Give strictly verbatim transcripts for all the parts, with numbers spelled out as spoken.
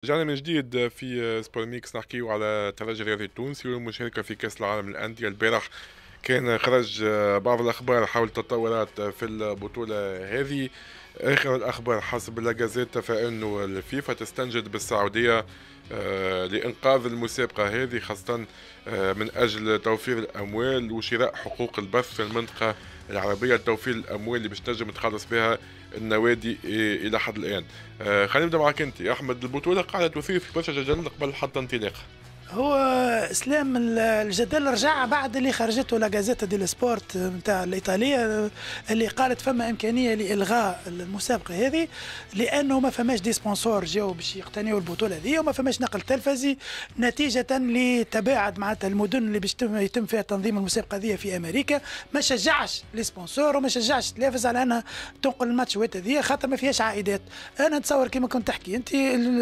رجعنا من جديد في سبور ميكس نحكيو على الترجي الرياضي التونسي والمشاركة في كأس العالم للأندية. البارح كان خرج بعض الأخبار حول التطورات في البطولة هذه. آخر الأخبار حسب لاجازيتا فإنه الفيفا تستنجد بالسعودية لإنقاذ المسابقة هذه، خاصة من أجل توفير الأموال وشراء حقوق البث في المنطقة العربية، توفير الأموال اللي باش تنجم تخلص بها النوادي إلى حد الآن. خلينا نبدأ معك أنت يا أحمد. البطولة قاعدة تثير في برشا جدل قبل حتى انطلاقها. هو اسلام الجدل رجع بعد اللي خرجته لا جازيتا دي سبورت نتاع الايطاليه اللي قالت فما امكانيه لالغاء المسابقه هذه لانه ما فماش دي سبونسور جاوا باش يقتنيوا البطوله هذه وما فماش نقل تلفزي نتيجه لتباعد معناتها المدن اللي باش يتم فيها تنظيم المسابقه هذه في امريكا. ما شجعش لي سبونسور وما شجعش التلفز على انها تنقل الماتشات هذه خاطر ما فيهاش عائدات. انا نتصور كما كنت تحكي انت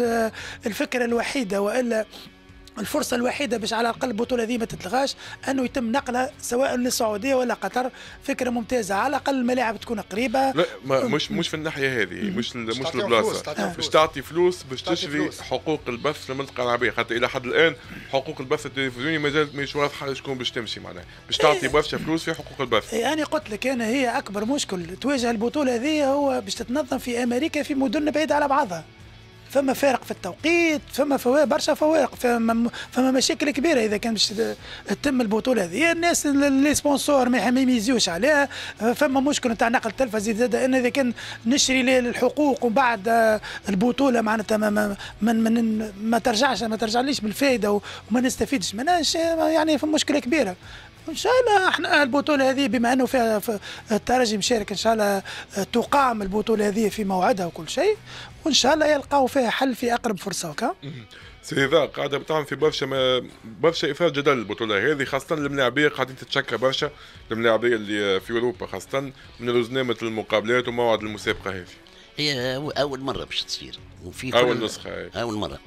الفكره الوحيده والا الفرصة الوحيدة باش على الأقل البطولة هذه ما تتلغاش أنه يتم نقلها سواء للسعودية ولا قطر. فكرة ممتازة، على الأقل الملاعب تكون قريبة. لا ما مش مش في الناحية هذه، مش مش البلاصة باش تعطي فلوس باش تشري حقوق البث في المنطقة العربية، خاطر إلى حد الآن حقوق البث التلفزيوني ما زالت مش واضحة شكون باش تمشي معناها باش تعطي برشا فلوس في حقوق البث. أنا يعني قلت لك أنا هي أكبر مشكل تواجه البطولة هذه هو باش تتنظم في أمريكا في مدن بعيدة على بعضها. فما فارق في التوقيت، فما فوارق برشا فوارق، فما, فما مشاكل كبيره اذا كان باش تتم البطوله هذه. الناس اللي سبونسور ما يميزيوش عليها، فما مشكل نتاع نقل تلفزي زاد ان اذا كان نشري الحقوق ومن بعد البطوله معناتها ما, ما, ما, ما, ما ترجعش ما ترجعليش بالفائده وما نستفيدش منها، يعني في مشكله كبيره. ان شاء الله احنا البطوله هذه بما انه فيها الترجي مشارك ان شاء الله تقام البطوله هذه في موعدها وكل شيء، وان شاء الله يلقاو فيها حل في اقرب فرصه. وكا سيدا قاعده بتعمل في برشا ما برشا اثار جدل البطوله هذه، خاصه الملاعبيه قاعدين تتشكى برشا، الملاعبيه اللي في اوروبا خاصه من رزنامه المقابلات وموعد المسابقه هذه. هي اول مره باش تصير وفي اول نسخه هي. اول مره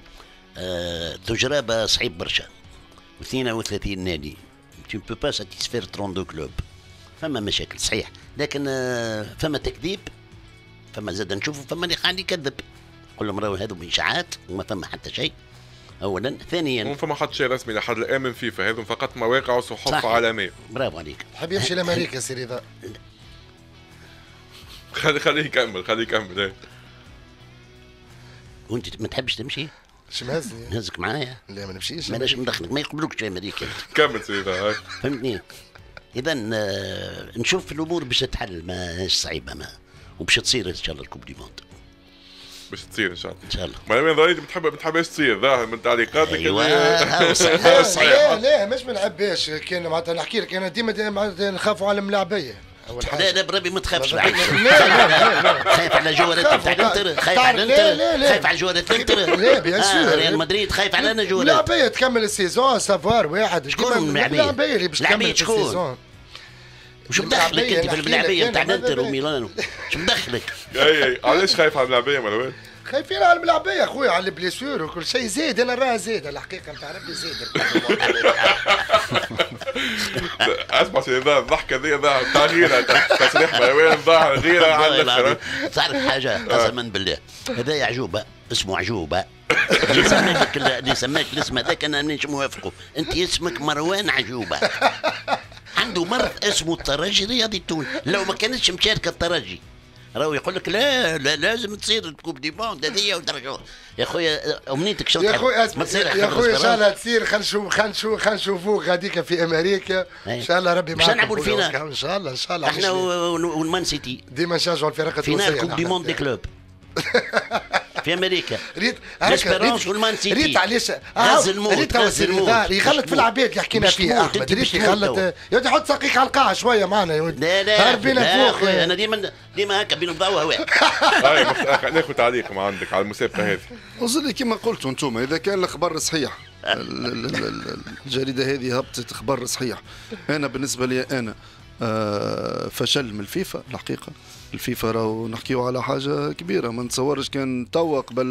أه تجربه صعيب برشا، واثنين وثلاثين نادي tu ne peux pas satisfaire اثنين وثلاثين كلوب. فما مشاكل صحيح، لكن فما تكذيب، فما زاد نشوفوا فما اللي قاعد يكذب يقول لهم راهو هذو اشاعات وما فما حتى شيء. اولا ثانيا ما فما حتى شيء رسمي لحد الان من فيفا، هذو فقط مواقع وصحف عالميه. برافو عليك. حاب يمشي لامريكا سيري ذا. خلي خليه يكمل خليه يكمل. وانت ما تحبش تمشي؟ شو مهزني؟ نهزك معايا؟ لا ما نمشيش. ماناش ندخلك، ما يقبلوكش في امريكا. كمل سيدي. فهمتني؟ اذا نشوف الامور باش تتحل، ماهيش صعيبه ما وباش تصير ان شاء الله الكوب دي موند. باش تصير ان شاء الله. ان شاء الله. ما وين ضريت بتحب بتحبش تصير ظاهر من تعليقاتك. ايوه لا لا مش ما نحبش، كان معناتها نحكي لك انا ديما معناتها نخافوا على الملاعبيه. لا لا بربي ما تخافش بعيد. خايف على جوارات تاع الانتر، خايف على الانتر، خايف على جوارات الانتر. لا بيان سور ريال مدريد خايف علينا جوارات. الملاعبيه تكمل السيزون سافوار واحد. شكون الملاعبيه اللي باش تكمل السيزون؟ وش مدخلك انت في الملاعبيه نتاع الانتر وميلانو؟ شو مدخلك؟ اي اي علاش خايف على الملاعبيه مروان؟ خايفين على الملاعبيه اخويا، على البليسيور وكل شيء زيد. انا راه زيد الحقيقه نتاع ربي زيد. اسمع سيدي الضحكه ذي ظاهر تاع غيره، تصريح مروان ظاهر غيره على الاخر. تعرف حاجه قسما بالله هذا عجوبه اسمه عجوبه. اللي سماك اللي سماك الاسم هذاك انا مانيش موافقه. انت اسمك مروان عجوبه. عنده مرض اسمه الترجي الرياضي التونسي، لو ما كانتش مشاركه الترجي راهو يقول لك لا لا لازم تصير الكوب دي موند هذه ودرجه. يا خويا امنيتك شنو يا خويا يا خويا ان شاء الله تصير. خلينا نشوف خلينا نشوف خلينا نشوفوك غاديك في امريكا ان شاء الله. ربي معاك. باش نلعبوا الفينال ان شاء الله ان شاء الله. احنا والمان سيتي ديما نشجعوا الفرق التونسيه. فينال كوب دي موند دي كلوب في امريكا. ريت ليسبيرونس والمان سيتي. ريت علاش غاز الموت ريت يغلط في العباد اللي حكينا فيه احمد. ريت يغلط يا ودي حط ساقيك على القاع شويه معنا يا ودي. لا لا هربينا فوق. انا ديما ديما هكا بين الضوء وهواء. هاي ناخذ تعليق ما عندك على المسابقه هذه. وصل كما قلتوا انتم، اذا كان الخبر صحيح الجريده هذه هبطت خبر صحيح، انا بالنسبه لي انا فشل من الفيفا الحقيقه. الفيفا راهو نحكيو على حاجه كبيره، ما نتصورش كان توا قبل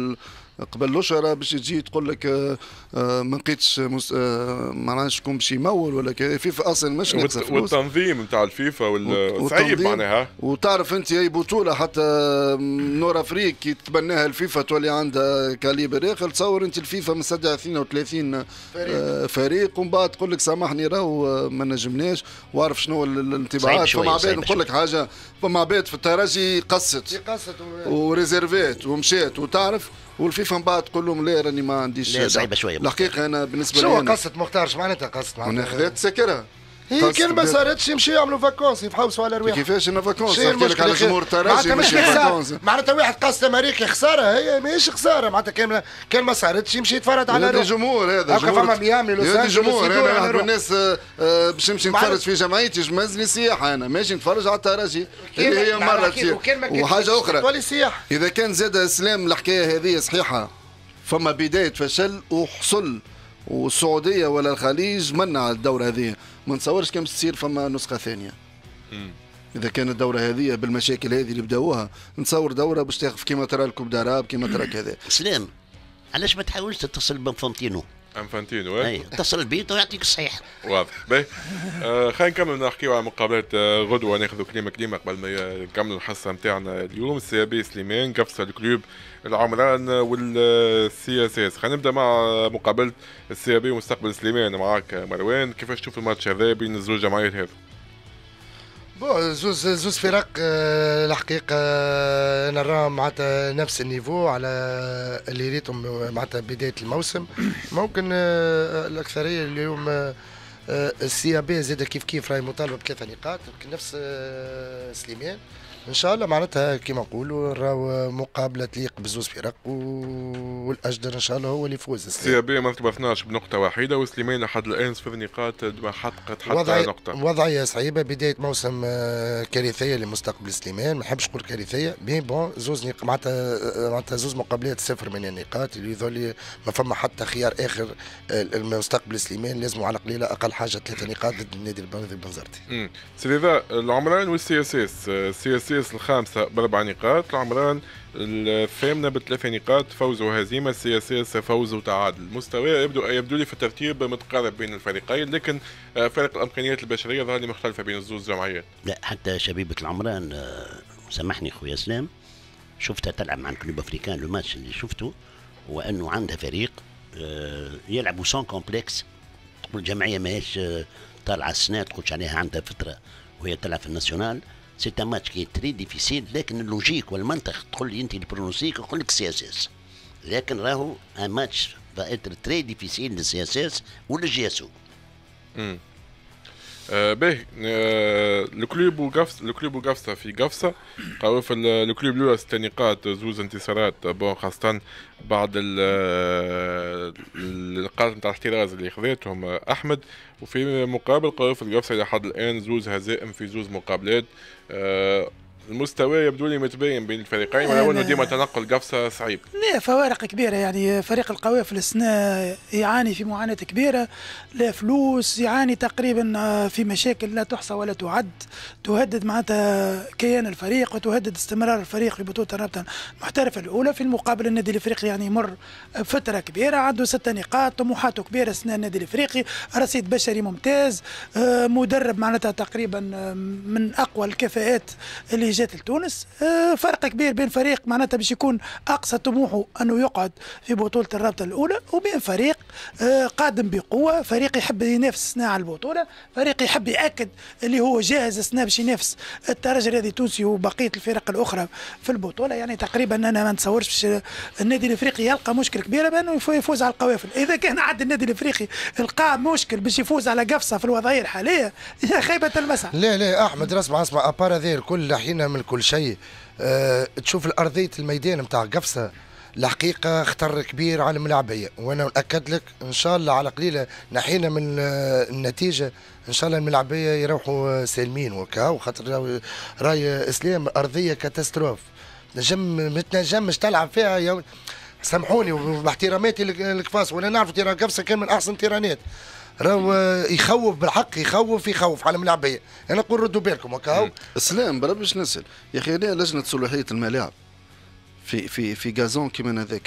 قبل الاشهر باش تجي تقول لك آه آه ما لقيتش ما نعرفش شكون باش يمول ولا كذا. فيفا اصلا مش ناقصه فلوس. والتنظيم نتاع الفيفا والصعيب معناها. وتعرف انت اي بطوله حتى نور افريق كي تتبناها الفيفا تولي عندها كاليبر اخر. تصور انت الفيفا مستدعي اثنين وثلاثين فريق, آه فريق ومن بعد تقول لك سامحني راهو ما نجمناش واعرف شنو الانطباعات. فما عباد نقول لك حاجه، فما عباد في الترجي قصت وريزيرفيت ومشات وتعرف، والفيفا من بعد تقول لهم لا راني ما عنديش. لا صعيبه شويه. الحقيقه انا بالنسبه لي شو قصه مختار؟ اش معناتها قصه؟ انا خذيت سكرها. هي كان ما صارتش يمشيو يعملوا فاكونس يفحوصوا على رواحهم. كيفاش انا فاكونس؟ نحكي لك على جمهور الترجي مش فاكونس. معناتها واحد قصد امريكي خساره، هي ماهيش خساره معناتها كان كان ما صارتش يمشي يتفرج على روحه. هذا جمهور، هذا جمهور. فما ميامي لوس انجلوس. جمهور. انا واحد من الناس باش نمشي نتفرج في جمعيتي جمزني سياحه، انا ماشي نتفرج على الترجي اللي هي مره تصير. وحاجه اخرى اذا كان زاد اسلام الحكايه هذه صحيحه، فما بدايه فشل وحصل، والسعوديه ولا الخليج منع الدوره هذه. ما نتصورش كم تصير فما نسخه ثانيه. مم. اذا كانت الدوره هذه بالمشاكل هذه اللي بداوها، نتصور دوره باش تاخذ كيما ترى الكوب داراب كيما ترى كذا. سلام، علاش ما تحاولش تتصل بانفانتينو؟ انفانتينو اي اتصل البيت ويعطيك الصحيح. واضح. باهي آه خلينا نكمل نحكيو على مقابلات آه غدوه، ناخذ كلمه كلمه قبل ما نكملوا الحصه نتاعنا اليوم. السي بي سليمان قفصه الكلوب العمران والسي اس اس. خلينا نبدا مع مقابله السي بي ومستقبل سليمان. معاك مروان، كيفاش تشوف الماتش هذا بين الزوج جمعيات هذو؟ بون زوز زوز فرق آه الحقيقه آه نراهم معناتها نفس النيفو على اللي ريتهم معناتها بدايه الموسم. ممكن آه الاكثريه اليوم آه السي بي زاد كيف كيف راهي مطالبه بثلاثه نقاط نفس آه سليمان. ان شاء الله معناتها كيما نقولوا راهو مقابله تليق بزوز فرق والاجدر ان شاء الله هو اللي يفوز. السي بي مرتبه اثناش بنقطه واحده، وسليمان لحد الان صفر نقاط ما حققت حتى وضعي نقطه. وضعيه صعيبه، بدايه موسم كارثيه لمستقبل سليمان. ما نحبش نقول كارثيه مي بون زوز نق... معناتها معناتها زوز مقابلات صفر من النقاط اللي يظل ما فما حتى خيار اخر. المستقبل سليمان لازم على قليله اقل حاجه ثلاثه نقاط ضد النادي البنزرتي البنزرتي. امم سي ذا العمران والسي اس اس. السي اس اس الخامسه باربع نقاط، العمران الثامنه بثلاث نقاط، فوز وهزيمه. السي اس اس فوز وتعادل. مستوى يبدو يبدو لي في الترتيب متقارب بين الفريقين، لكن فرق الامكانيات البشريه ظهر لي مختلفه بين الزوز جمعيات. لا حتى شبيبه العمران سامحني خويا اسلام، شفتها تلعب مع الكلوب افريكان. لو ماتش اللي شفته هو انه عندها فريق يلعبوا سون كومبلكس. تقول الجمعيه ماهيش طالعه السنه تقولش عليها عندها فتره وهي تلعب في الناسيونال. سي ان ماتش كي تري ديفيسيل، لكن اللوجيك والمنطق تقول لي انت البرونوستيك نقول لك سي اس اس، لكن راهو ان ماتش فا اتر تري ديفيسيل للسي اس اس وللجي اس او. امم آه باهي آه الكلوب وقفص الكلوب وقفصه في قفصه قاو في الكلوب الاولى ست نقاط، زوز انتصارات بون، خاصه بعد النقاط نتاع الاحتراز اللي خذيتهم احمد. وفي مقابل قاو في القفصه لحد الان زوز هزائم في زوز مقابلات. آه المستوى يبدو لي متباين بين الفريقين، ولو انه ديما تنقل قفصه صعيب. لا فوارق كبيره، يعني فريق القوافل السنه يعاني في معاناه كبيره، لا فلوس، يعاني تقريبا في مشاكل لا تحصى ولا تعد، تهدد معناتها كيان الفريق وتهدد استمرار الفريق في بطوله الرابطه المحترفه الاولى. في المقابل النادي الافريقي يعني يمر بفتره كبيره، عنده ست نقاط، طموحاته كبيره السنه النادي الافريقي، رصيد بشري ممتاز، مدرب معناتها تقريبا من اقوى الكفاءات اللي جات لتونس. فرق كبير بين فريق معناتها باش يكون اقصى طموحه انه يقعد في بطوله الرابطه الاولى، وبين فريق قادم بقوه، فريق يحب ينافس السنه على البطوله، فريق يحب ياكد اللي هو جاهز السنه باش ينافس الترجي الرياضي التونسي وبقيه الفرق الاخرى في البطوله. يعني تقريبا انا ما نتصورش باش النادي الافريقي يلقى مشكل كبيره بانه يفوز على القوافل. اذا كان عاد النادي الافريقي لقى مشكل باش يفوز على قفصه في الوضعيه الحاليه يا خيبه المسعى. لا لا احمد اسمع اسمع ابار هذا الكل حين من كل شيء. أه تشوف الارضيه الميدان نتاع قفصه الحقيقه خطر كبير على الملاعبيه، وانا ناكد لك ان شاء الله على قليله نحينا من النتيجه ان شاء الله الملاعبيه يروحوا سالمين وكا، وخاطر راي اسلام ارضيه كاتاستروف نجم ما تنجمش تلعب فيها يا سامحوني وباحتراماتي للكفاس، وانا نعرف تيران قفصه كان من احسن تيرانات، راهو يخوف بالحق، يخوف يخوف على الملاعبيه. انا نقول ردوا بالكم هكا. اسلام برا باش نسال يا اخي، ليه لجنه صلاحيه الملاعب في في في غازون كيما هذاك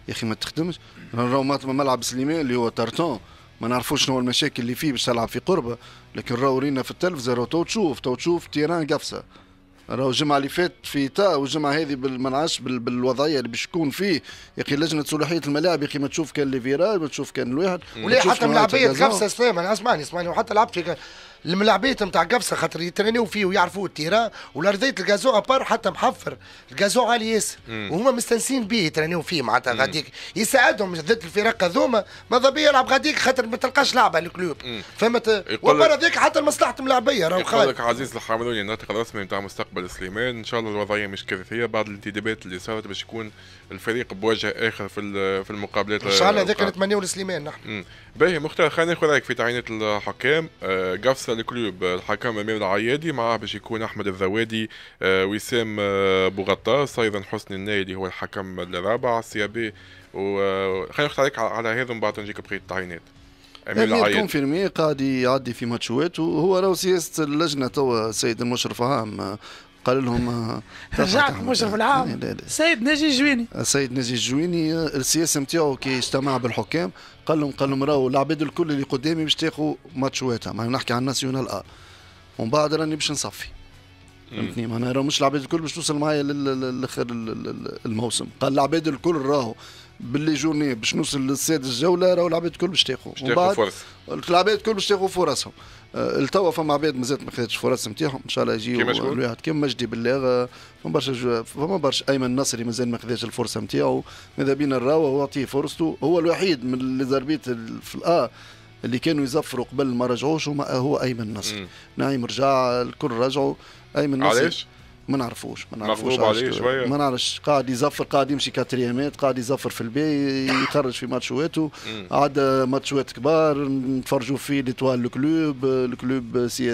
يا اخي ما تخدمش. راهو ملعب سليمان اللي هو تارتون ما نعرفوش شنو المشاكل اللي فيه باش تلعب في قربه، لكن راهو رينا في التلفزه راهو تو تشوف تو تشوف تيران قفصه. راهو الجمعه اللي فات في تا والجمعه هذه ما نعرفش بالوضعيه اللي باش تكون فيه يا اخي لجنه صلاحيه الملاعب يا اخي ما تشوف كان ليفيرال ما تشوف كان الواحد ولا حتى ملاعبيه قفصه سلام. انا اسمعني اسمعني وحتى لعبت في الملاعبيه نتاع قفصه خاطر يترينيو فيه ويعرفوا التيران والارضيه الغازو ابار حتى محفر الغازو عالي ياسر وهما مستانسين به يترينيو فيه معناتها غاديك يساعدهم ضد الفرق هذوما. ماذا بيا يلعب غاديك خاطر ما تلقاش لعبه الكلوب فهمت. وبرا ذيك حتى لمصلحه الملاعبيه راهو خايف. يقول لك عزيز الحاملوني الناطق الرسمي نتاع مستقبل سليمان ان شاء الله الوضعيه مش كارثيه بعد الانتدابات اللي صارت باش يكون الفريق بوجه اخر في في المقابلات ان شاء الله. هذاك نتمنيو لسليمان نحن. باهي مختار خلينا ناخذ رايك في تعيينات الحكام. قفصه الكلوب الحكم امير العيادي معاه باش يكون احمد الذوادي وسام بوغطاس ايضا حسني النايدي هو الحكم الرابع سيابي. وخلينا ناخذ عليك على هذا ومن بعد نجيك بقيه التعيينات. امير العيادي كونفيرمي قاعد يعدي في ماتشوات وهو راهو سياسه اللجنه توا السيد المشرف عام قال لهم رجعت المشرف العام السيد ناجي الجويني. السيد ناجي الجويني السياسه نتاعو كي اجتمع بالحكام قال لهم قال لهم راهو العباد الكل اللي قدامي باش تاخذوا ماتشواتها ما نحكي عن ناسيونال ا ومن بعد راني باش نصفي فهمتني معناها راهو مش العباد الكل باش توصل معايا لاخر الموسم. قال العباد الكل راهو باللي جورني باش نوصل للسادس الجوله راهو العباد الكل باش تاخذ ومن بعد العباد الكل باش تاخذ فرصهم. التوا فما عباد مازالت ما خدتش فرص نتاعهم ان شاء الله يجيو الواحد كيما مجدي بالله فما برشا فما برشا ايمن النصري مازال ما خداش الفرصه نتاعو ماذا بينا نراوه واعطيه فرصته. هو الوحيد من لي زاربيت في الآ اللي كانوا يزفروا قبل ما رجعوش هو ايمن النصري. نايم رجع الكل رجعوا ايمن النصري. علاش؟ ما نعرفوش ما نعرفوش عليه شويه ما نعرفش قاعد يزفر قاعد يمشي كاتريامات قاعد يزفر في البي يخرج في ماتشواته عاد ماتشوات كبار نتفرجوا فيه ليتوال الكلوب الكلوب سي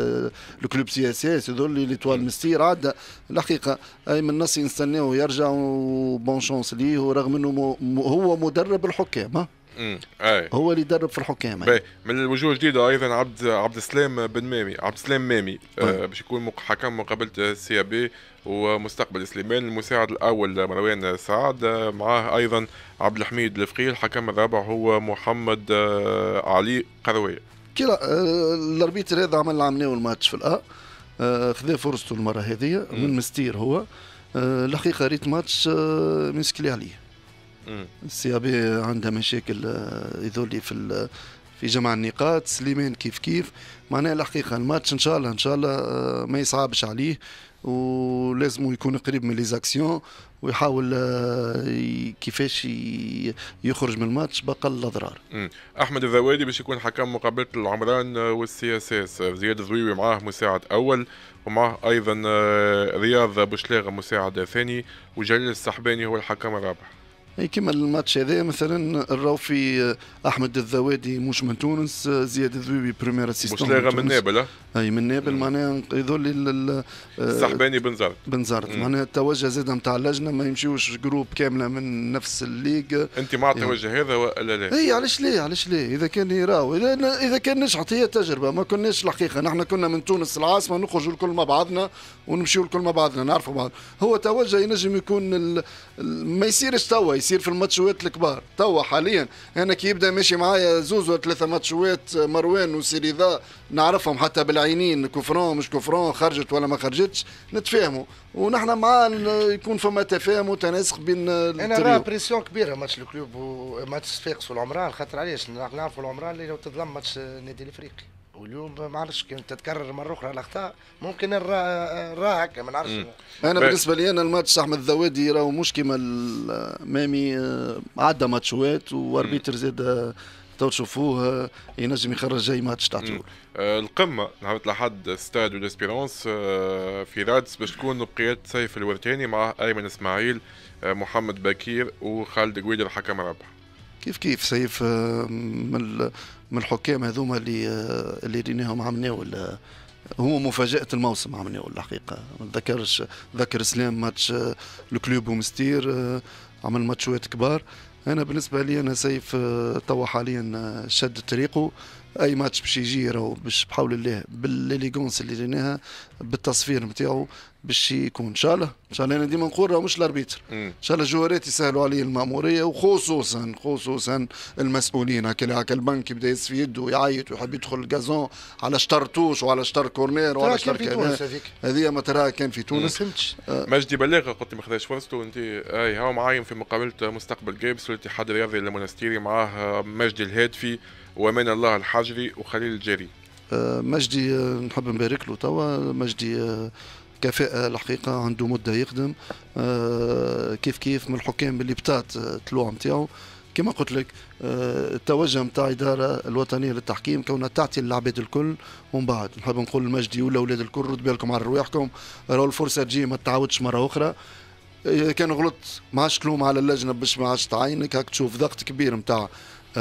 الكلوب سي اس اس هذول ليتوال مستير عاد الحقيقه ايمن النصري نستناوه يرجع وبون شونس ليه ورغم انه هو مدرب الحكام ها امم اي هو اللي يدرب في الحكام. باهي من الوجوه الجديده ايضا عبد عبد السلام بن مامي عبد السلام مامي آه باش يكون حكم مقابله السي بي ومستقبل سليمان. المساعد الاول مروان سعد معاه ايضا عبد الحميد الفقيه. الحكم الرابع هو محمد آه علي قرويه. كلا آه الاربيتر هذا عمل عملناه الماتش في الأ آه خذا فرصته المره هذه من مستير هو آه الحقيقه ريت ماتش آه مسكلي عليه. السيابي عندها مشاكل يذولي في في جمع النقاط. سليمان كيف كيف معناها الحقيقه الماتش ان شاء الله ان شاء الله ما يصعبش عليه ولازم يكون قريب من ليزاكسيون ويحاول كيفاش يخرج من الماتش بقل الاضرار. احمد الذوادي باش يكون حكم مقابله العمران والسي اس اس. زياد الزويوي معاه مساعد اول ومعه ايضا رياض بوشلاغه مساعد ثاني وجليل السحباني هو الحكم الرابع. اي كما الماتش هذا مثلا نراو في احمد الذوادي مش من تونس زياد الذويبي بريمير اسيستون بوشلاغه من نابل اي من نابل معناها يظل السحباني بن زرت بن زرت معناها التوجه زاد نتاع اللجنه ما يمشيوش جروب كامله من نفس الليغ. انت مع التوجه هذا ولا لا؟ اي علاش ليه علاش ليه اذا كان يراو اذا, إذا كان نجحت هي تجربه ما كناش الحقيقه نحن كنا من تونس العاصمه نخرجوا الكل مع بعضنا ونمشيوا الكل مع بعضنا نعرفوا بعض. هو توجه ينجم يكون ال... ما يصيرش توا يصير في الماتشوات الكبار. توا حاليا انا كي يبدا ماشي معايا زوز ولا ثلاثه ماتشوات مروان وسيريذا نعرفهم حتى بالعينين كفران مش كفران خرجت ولا ما خرجتش نتفاهموا ونحن معاه يكون فما تفاهم وتناسق بين انا راه بريسيون كبيره ماتش الكلوب وماتش صفاقس والعمران خاطر علاش نعرفوا العمران اللي لو تظلم ماتش النادي الافريقي واليوم ما عرفتش كان تتكرر مره اخرى الاخطاء ممكن نراه هكا ما نعرفش. انا بالنسبه لي انا الماتش احمد الذوادي راهو مش كيما مامي عدى ماتشوات واربيتر زاد تو تشوفوه ينجم يخرج جاي ماتش تاع طول. القمه نهبط لحد ستاد ليسبيرونس في رادس باش تكون بقياده سيف الورتاني مع ايمن اسماعيل محمد بكير وخالد قويد الحكم الرابع. كيف كيف سيف من من الحكام هذوما اللي اللي ريناهم عملناو هو مفاجاه الموسم عملناو الحقيقه. ما نذكرش ذكر سلام ماتش الكلوب ومستير عمل ماتشوات كبار. انا بالنسبه لي انا سيف توا حاليا شد طريقه اي ماتش باش يجي راهو باش بحول الله بالليغونس اللي لقيناها بالتصفير نتاعو باش يكون ان شاء الله ان شاء الله. انا ديما نقول راهو مش الاربيتر، ان شاء الله الجوارات يسهلوا عليه الماموريه، وخصوصا خصوصا المسؤولين. هكا هكا البنك يبدا يهز في يده ويعيط ويحب يدخل الجازون على شطر توش وعلى شطر كورنير وعلى شطر كذا. هذه ما تراها كان في تونس. فهمتش. آه. مجدي بلاغه قلت ما خذاش فرصته انت. اي هاو معايم في مقابله مستقبل جيبس والاتحاد الرياضي المونستيري، معاه مجدي الهادفي وامان الله الحجري وخليل الجاري. آه مجدي آه نحب نبارك له توا. مجدي آه كفاءة الحقيقة، عنده مدة يخدم آه كيف كيف من الحكام اللي بتات الطلوع نتاعو. كما قلت لك آه التوجه نتاع الإدارة الوطنية للتحكيم كونها تعطي العباد الكل، ومن بعد نحب نقول لمجدي ولا أولاد الكل ردوا بالكم على رواحكم، راهو الفرصة تجي ما تعاودش مرة أخرى. كان غلط ما عادش تلوم على اللجنة باش ما عادش تعينك، هاك تشوف ضغط كبير نتاع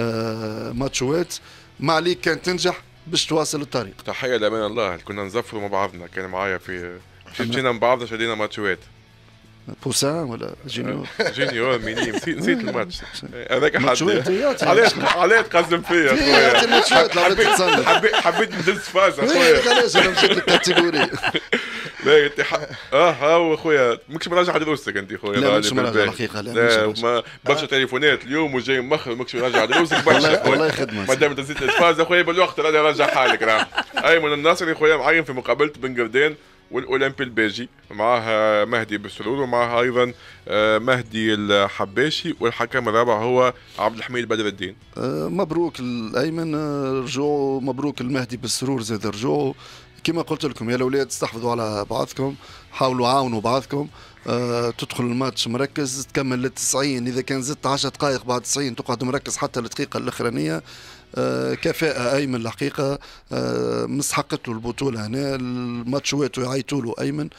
آه ماتشوات، ما عليك كان تنجح باش تواصل الطريق. تحية لأمان الله، كنا نزفروا مع بعضنا، كان معايا في مشينا مع بعضنا شدينا ماتشوات. بوسان ولا جونيور؟ جونيور ميني نسيت نسيت الماتش هذاك. حد علاش علاش تقزم فيا اخويا؟ حبيت حبيت ندز فاز اخويا. علاش انا مشيت للكاتيجوري؟ لا انت اه هاو اخويا ماكش مراجع دروسك انت خويا. لا مش مراجع الحقيقه. لا ما برشا تليفونات اليوم وجاي مخر ماكش مراجع دروسك برشا. والله خدمه ما دام تزيد الفاز اخويا بالوقت راني راجع حالك. راه ايمن الناصري خويا معين في مقابله بن قردان والاولمبي الباجي، معاه مهدي بالسرور ومعاه ايضا مهدي الحباشي، والحكم الرابع هو عبد الحميد بدر الدين. مبروك الايمن رجوع، مبروك المهدي بالسرور زاد رجوع. كما قلت لكم يا الاولاد استحفظوا على بعضكم، حاولوا عاونوا بعضكم. أه تدخل الماتش مركز تكمل للتسعين، اذا كان زدت عشر دقائق بعد تسعين تقعد مركز حتى الدقيقه الاخرانيه. أه كفاءه ايمن الحقيقه، أه مستحقت له البطوله هنا. الماتشوات يعيطوا له ايمن.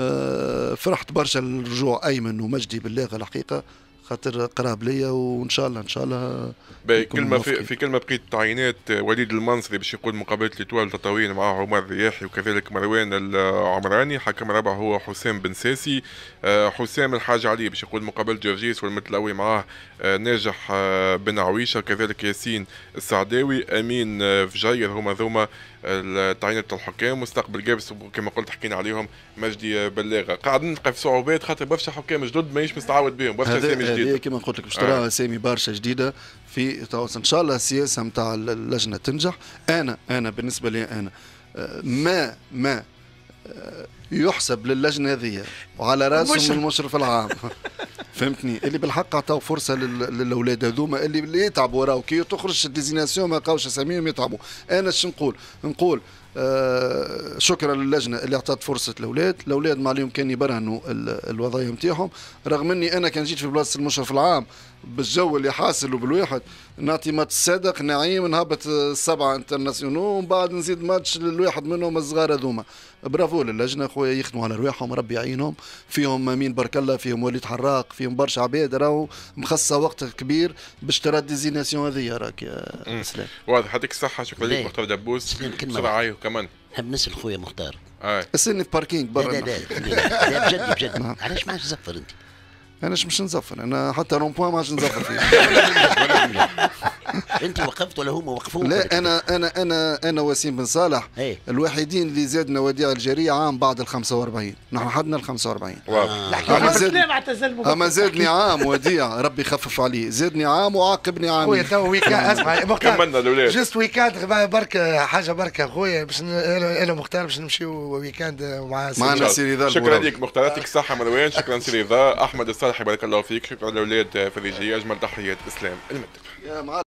أه فرحت برشا الرجوع ايمن ومجدي بالله الحقيقه، خاطر قراب ليا، وان شاء الله ان شاء الله. كلمه في, في كلمه بقيت تعيينات وليد المنصري باش يقود مقابله ليتوال تطاوين مع عمر رياحي وكذلك مروان العمراني. حكم رابع هو حسام بن ساسي. حسام الحاج علي باش يقود مقابله جرجيس والمتلوي معاه ناجح بن عويشه، كذلك ياسين السعداوي امين فجير. هما ذوما التعيينات تاع الحكام. مستقبل جابس كما قلت حكينا عليهم مجدي بلاغه. قاعد نلقى في صعوبات خاطر برشا حكام جدد ماهيش مستعود بهم، برشا اسامي جديده. كما قلت لك باش ترى اسامي برشا جديده في ان شاء الله. السياسه نتاع اللجنه تنجح. انا انا بالنسبه لي انا ما ما يحسب للجنه هذه وعلى راسهم المشرف العام فهمتني، اللي بالحق عطاو فرصه للاولاد هذوما اللي, اللي يتعبوا. راهو كي تخرج الديزيناسيون ما لقاوش اساميهم يتعبوا. انا اش نقول نقول آه شكرا للجنه اللي اعطت فرصه الاولاد. الاولاد ما عليهم كان يبرهنوا الوظائف نتاعهم، رغم اني انا كان جيت في بلاصه المشرف العام بالجو اللي حاصل وبالواحد نعطي ماتش صادق نعيم نهبط السبعه انترناسيونال ومن بعد نزيد ماتش للواحد منهم الصغار هذوما. برافو للجنه خويا، يخدموا على رواحهم، ربي يعينهم. فيهم امين برك الله، فيهم وليد حراق، فيهم برشا عباد راهو مخصصه وقت كبير باش ترى الديزيناسيون هذه. راك يا سلام واضح. يعطيك الصحه. شكرا لك مختار دبوس. بسرعه كمان نحب نسال خويا مختار. اه استني في باركينج برا. لا لا لا بجد بجد علاش ما عادش تزفر انت؟ انا مش نزفر، انا حتى رون بوان ما عادش نزفر فيه. انت وقفت ولا هما وقفوك؟ لا انا انا انا انا وسيم بن صالح ايه؟ الوحيدين اللي زادنا وديعه الجاريه عام بعد ال خمسة وأربعين. نحن حدنا ال خمسة وأربعين. واضح. اما زاد اما زادني عام وديع ربي يخفف عليه، زادني عام وعاقبني عام. خويا تو ويكاند اسمع مختار، كملنا الاولاد جست ويكاند برك حاجه برك خويا باش انا مختار باش نمشيو ويكاند مع معنا سيري ذا. شكرا لك مختار، يعطيك الصحه مروان. شكرا سيري ذا. احمد الصالحي بارك الله فيك. شكرا للاولاد فريجيه. اجمل تحيات اسلام المتر.